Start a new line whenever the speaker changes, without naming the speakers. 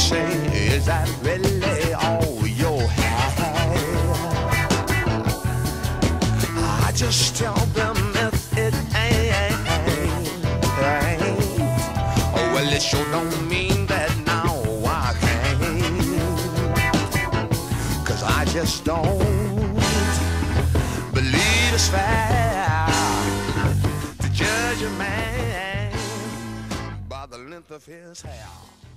say, is that really all you have? I just tell them if it ain't, oh, well, it sure don't mean that now I can't. 'Cause I just don't believe it's fair to judge a man by the length of his hair.